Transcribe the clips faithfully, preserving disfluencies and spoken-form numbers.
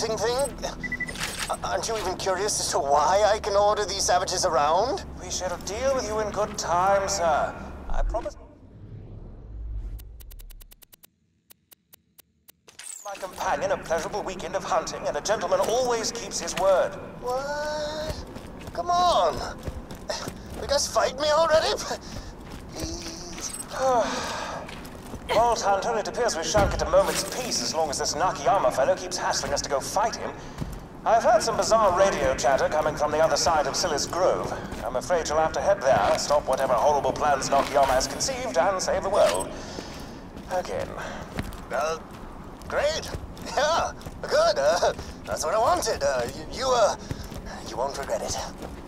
hunting thing? Aren't you even curious as to why I can order these savages around? We shall deal with you in good time, sir. I promise. My companion a pleasurable weekend of hunting, and a gentleman always keeps his word. What? Come on. You guys fight me already? Please. Vault Hunter, it appears we shan't get a moment's peace as long as this Nakayama fellow keeps hassling us to go fight him. I've heard some bizarre radio chatter coming from the other side of Silas Grove. I'm afraid you'll have to head there, stop whatever horrible plans Nakayama has conceived, and save the world. Again. Well, great. Yeah, good. Uh, that's what I wanted. Uh, you, you, uh, you won't regret it.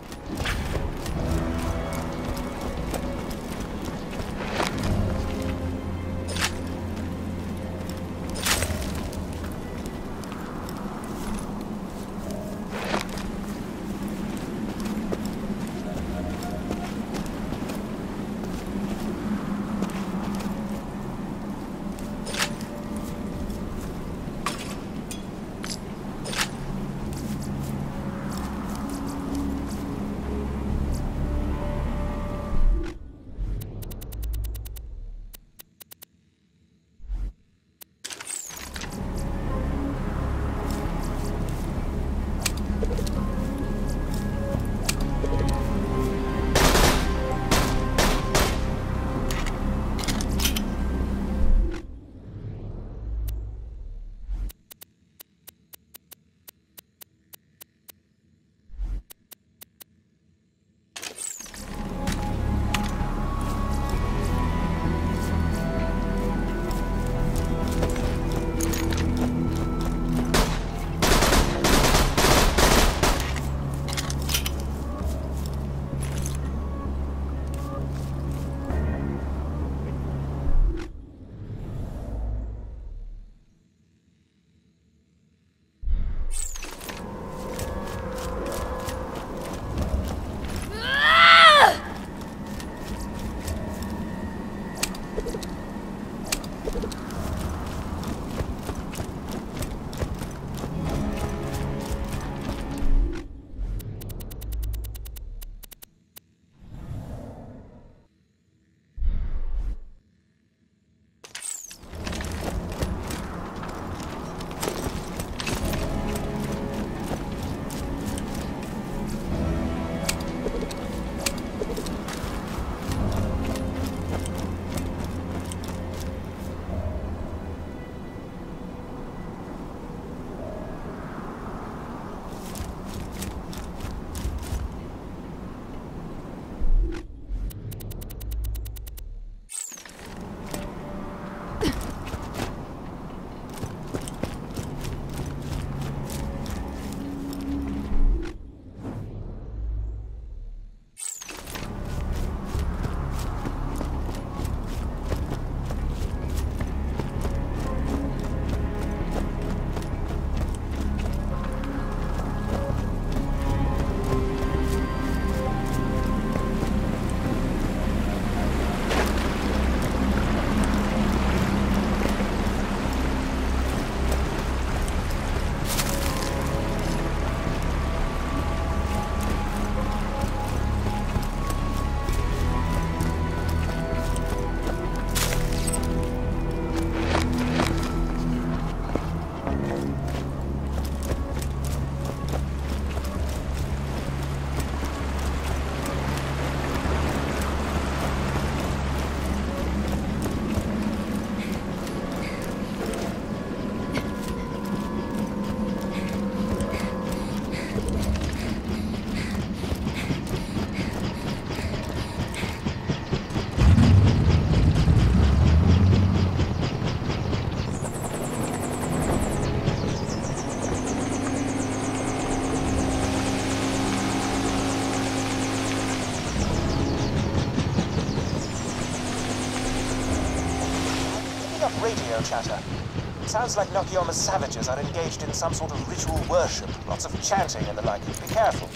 Radio chatter. It sounds like Nakayama's savages are engaged in some sort of ritual worship. Lots of chanting and the like. Be careful.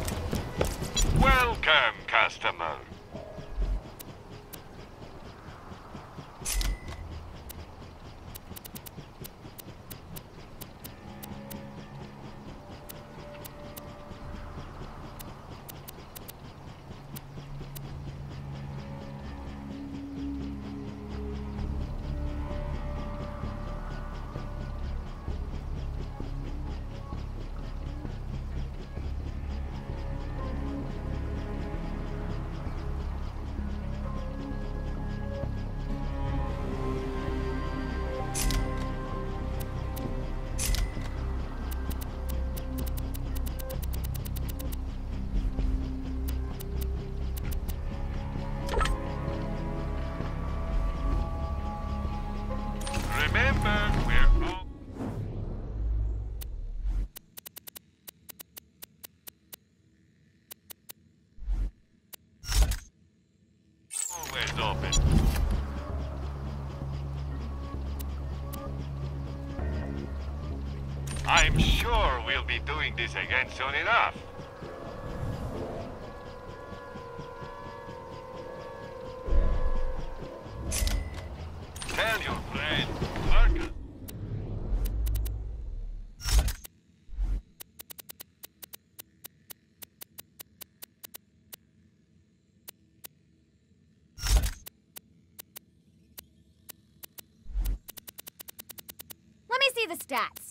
Welcome, customer. I'm sure we'll be doing this again soon enough. Tell your friend, Marcus. Let me see the stats.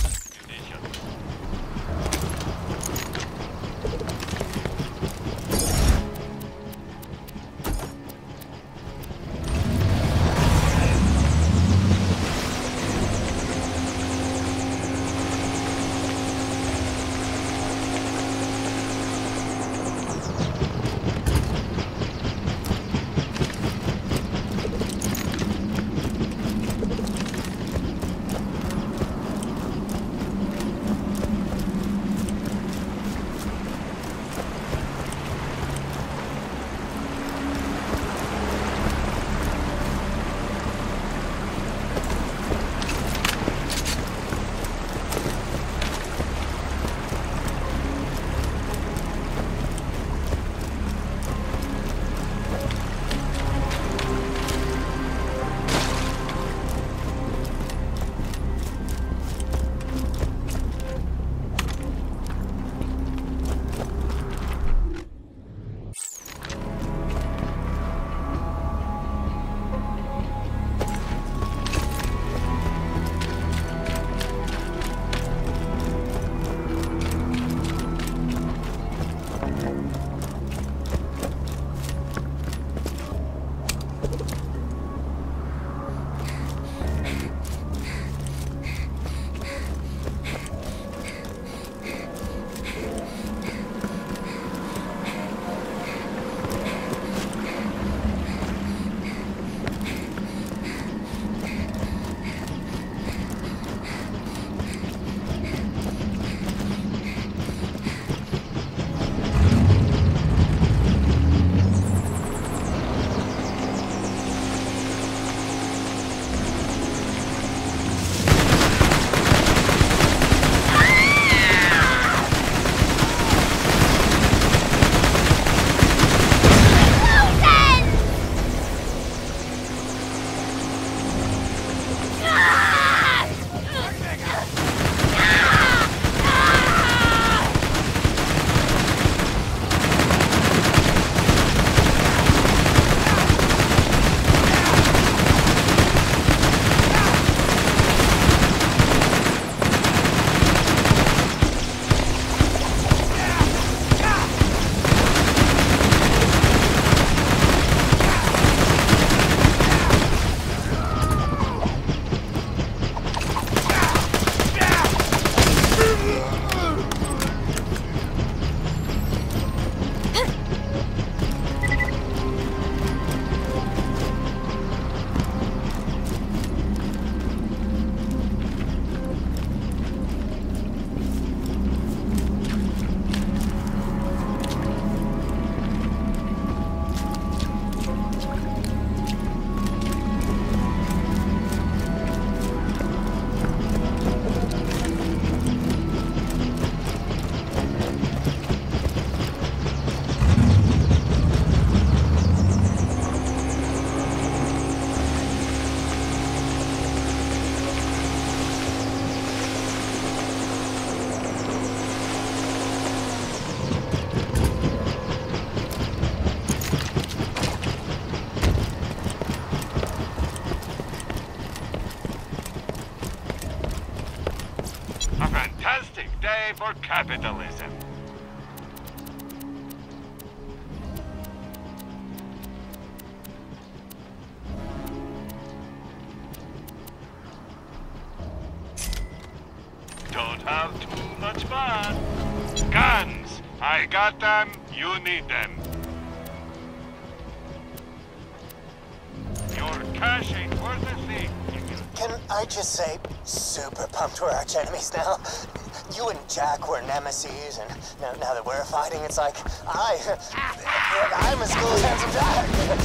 For capitalism. Don't have too much fun. Guns! I got them, you need them. Your cash ain't worth a thing. Can I just say, super pumped we're arch enemies now? you and Jack were nemesis, and now, now that we're fighting, it's like I, I'm as cool as handsome Jack.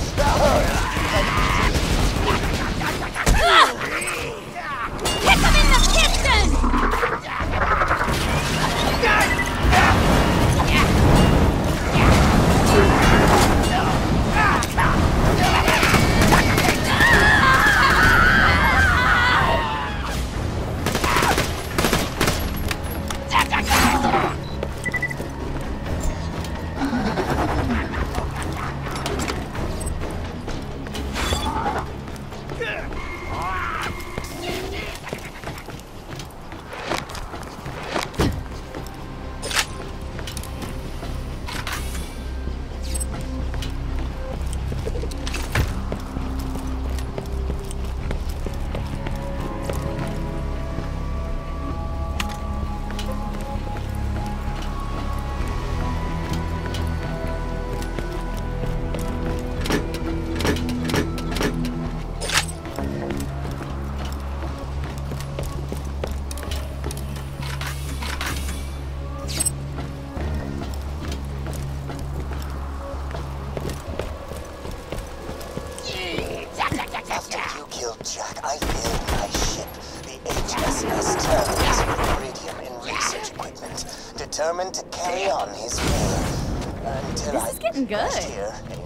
Kick him in the piston! Jack, I built my ship, the H S S Terminus, with iridium in research equipment, determined to carry on his will. Until This I is getting good. Here, and,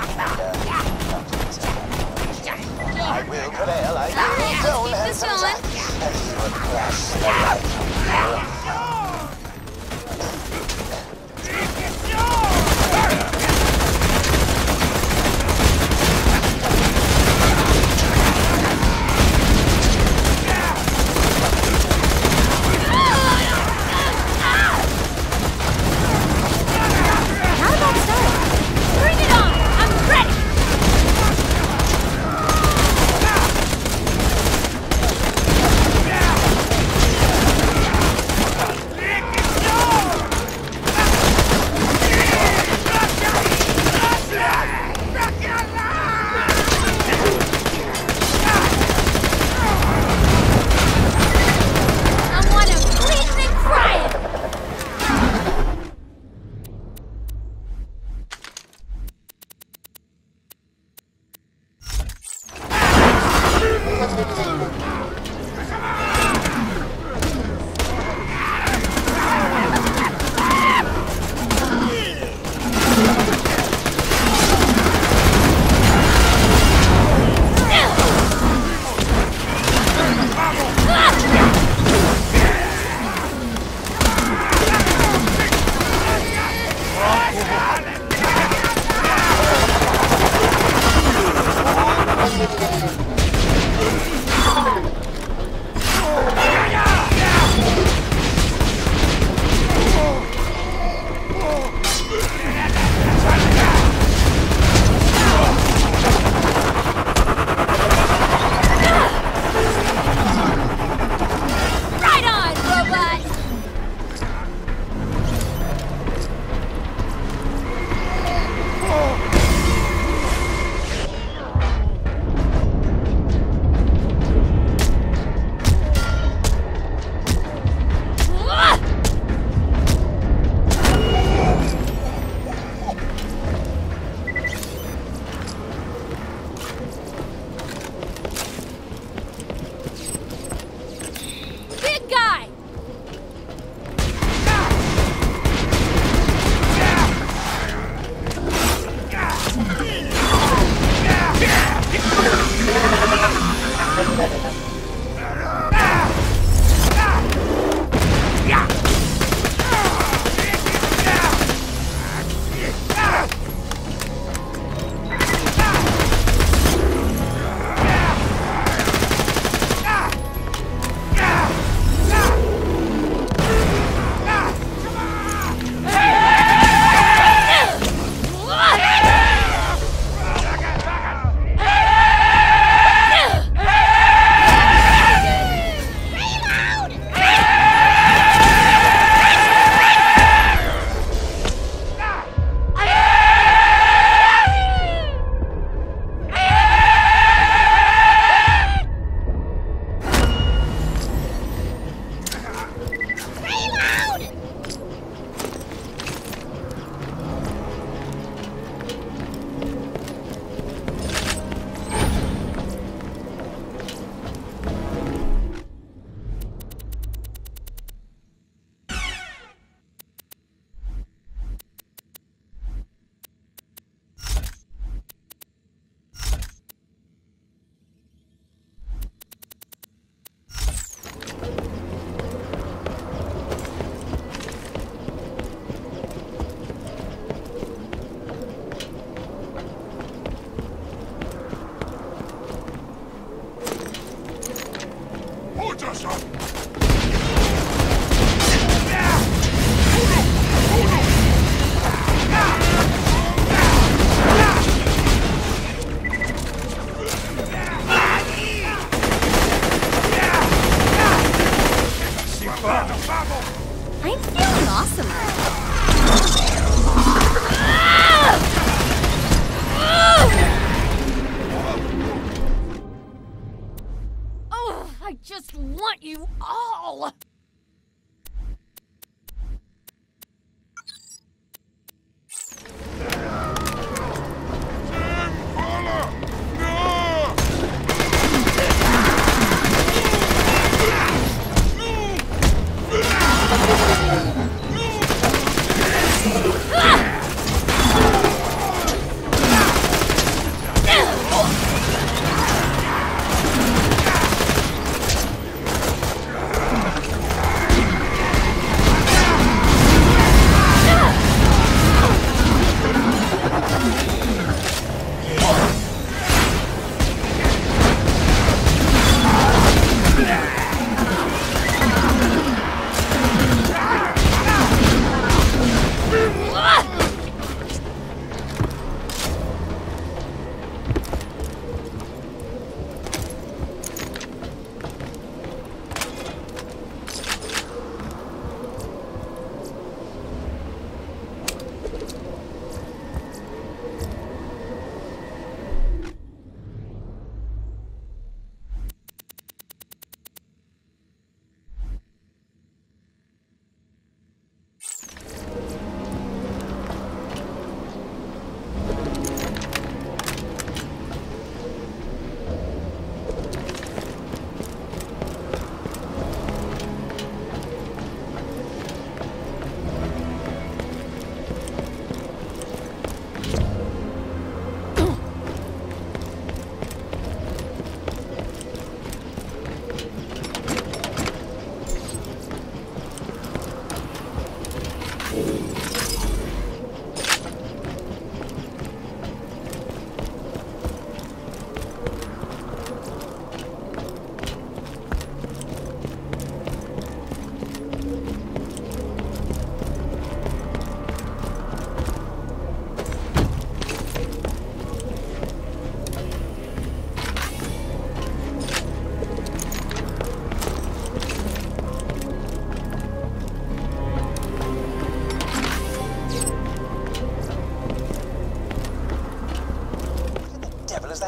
uh, I will prevail, I will don't Keep this handsome going. Jack, and he will crush the life of you. How about start? Bring it on! I'm ready!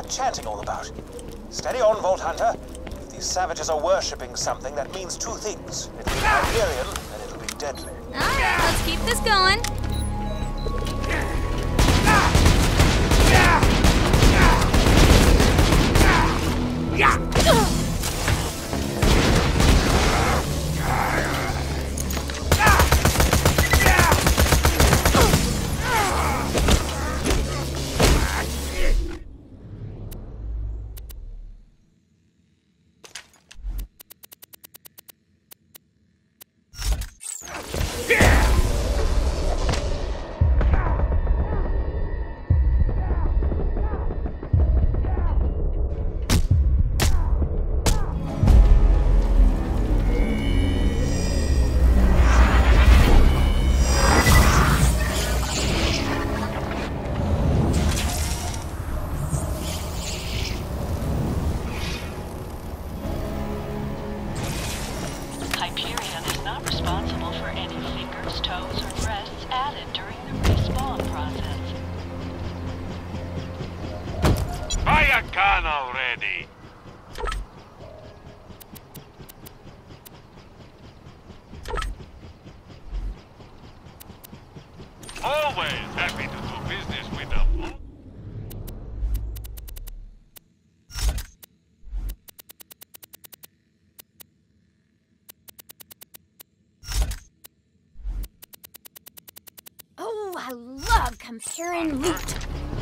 chanting all about? Steady on, Vault Hunter. If these savages are worshipping something, that means two things. It'll be Hyperion, and it'll be deadly. Alright, let's keep this going. Hyperion is not responsible for any fingers, toes, or breasts added during the respawn process. Buy a gun already! Always happy to do business with them. Oh, I love comparing loot.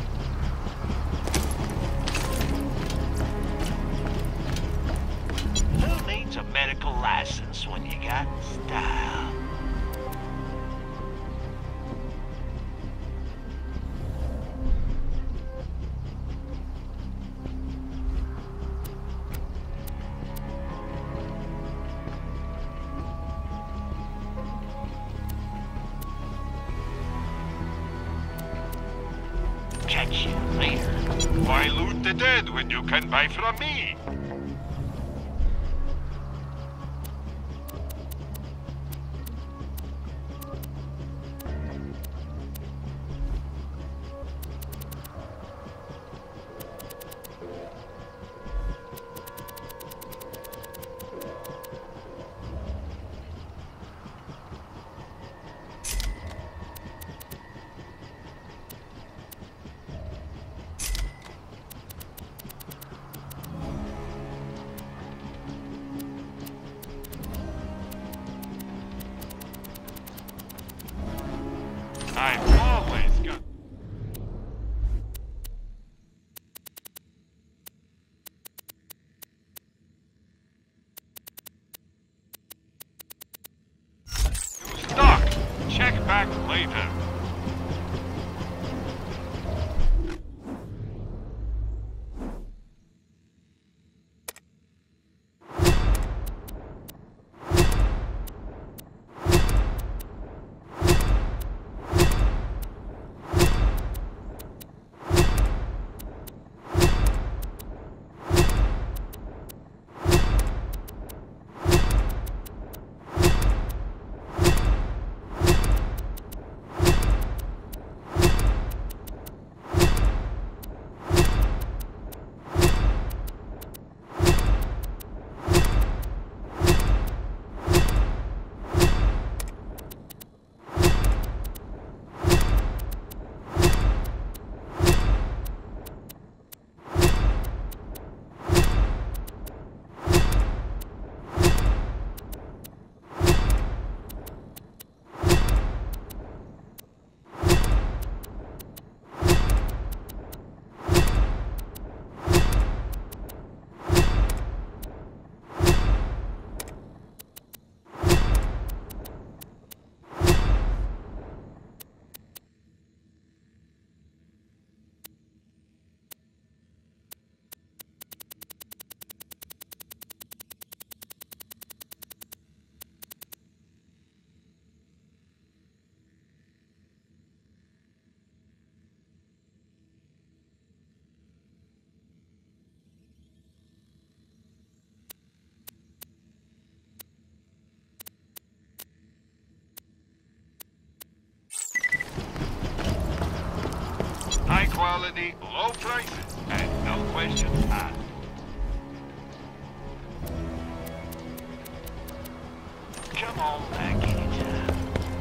Who needs a medical license when you got style? Catch you later. Why loot the dead when you can buy from me? I've always got... You stuck! Check back later. High quality, low prices, and no No questions asked. Come on back anytime.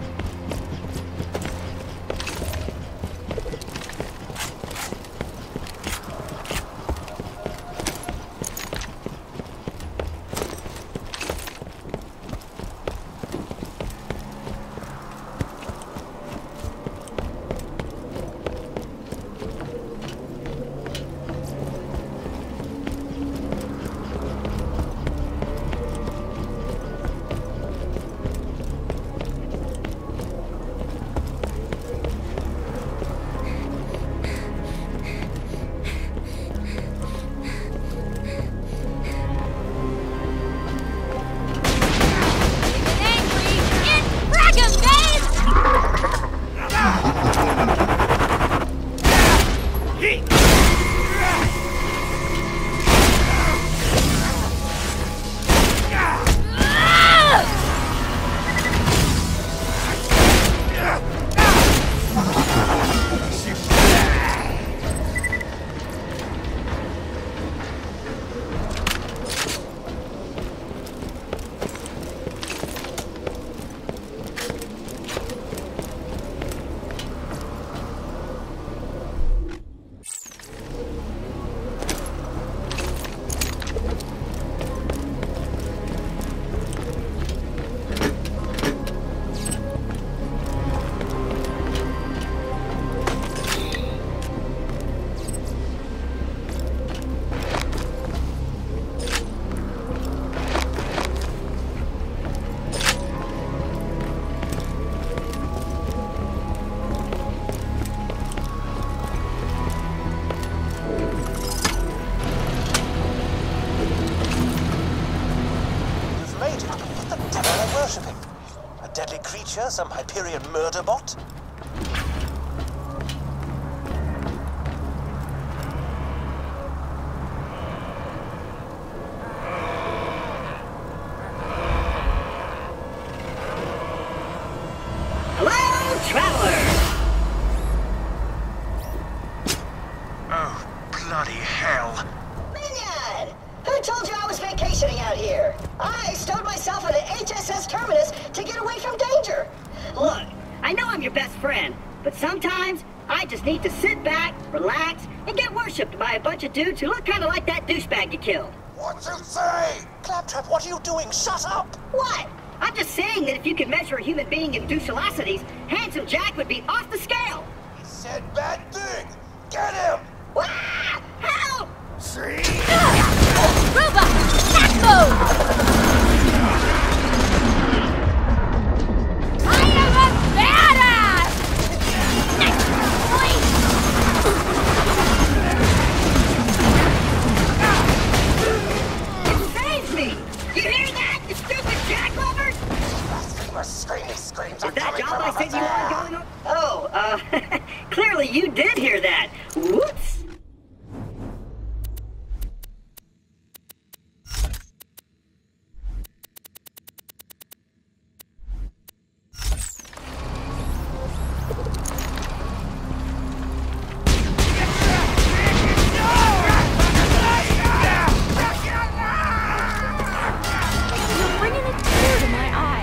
Some Hyperion murder bot? Hello, traveler! Oh, bloody hell. Minion! Who told you I was vacationing out here? I stowed myself at an H S S Terminus to get away from danger. Look, I know I'm your best friend, but sometimes I just need to sit back, relax, and get worshipped by a bunch of dudes who look kind of like that douchebag you killed. What you say? Claptrap, what are you doing? Shut up! What? I'm just saying that if you could measure a human being in douchelocities, Handsome Jack would be off the scale. He said bad thing! Get him! Ah! Help! See? Robot! Attack mode! I am a badass! Nice boy! It saved me! You hear that, you stupid jack lovers? Screamy screams Is are that coming job from I over said you there. were going on? Oh, uh, clearly you did hear that. Whoops! You're bringing a tear to my eye.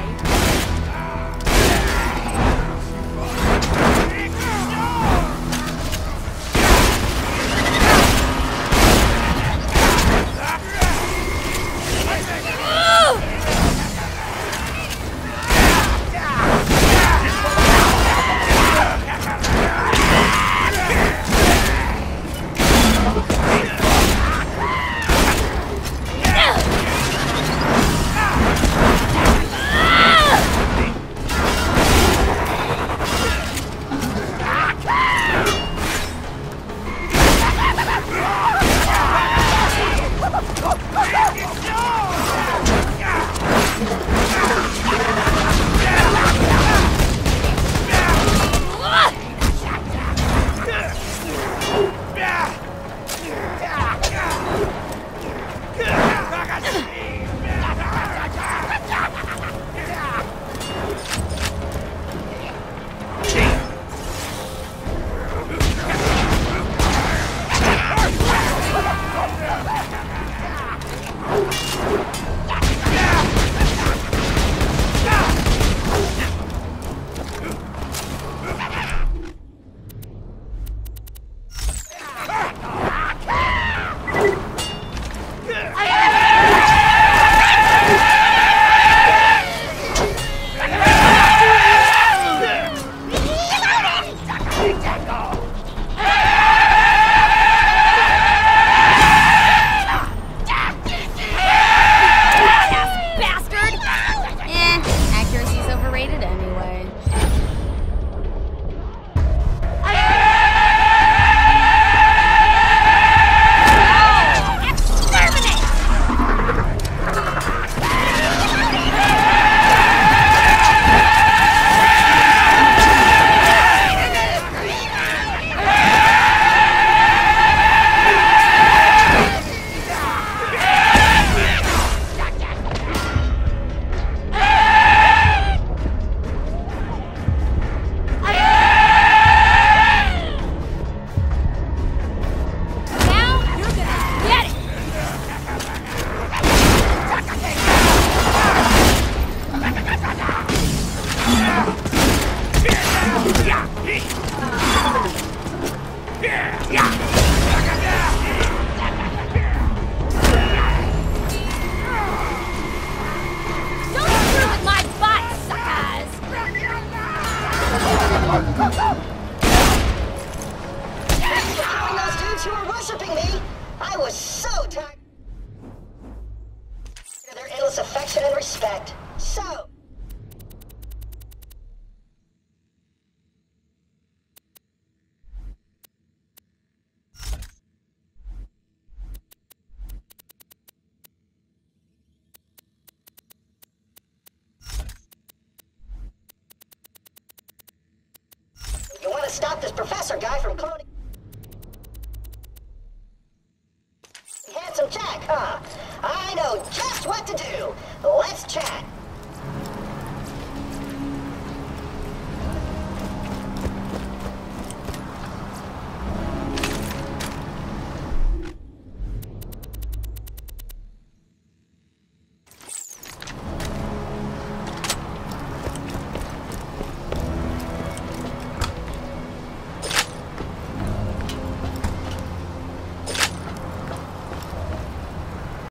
stop this professor guy from cloning...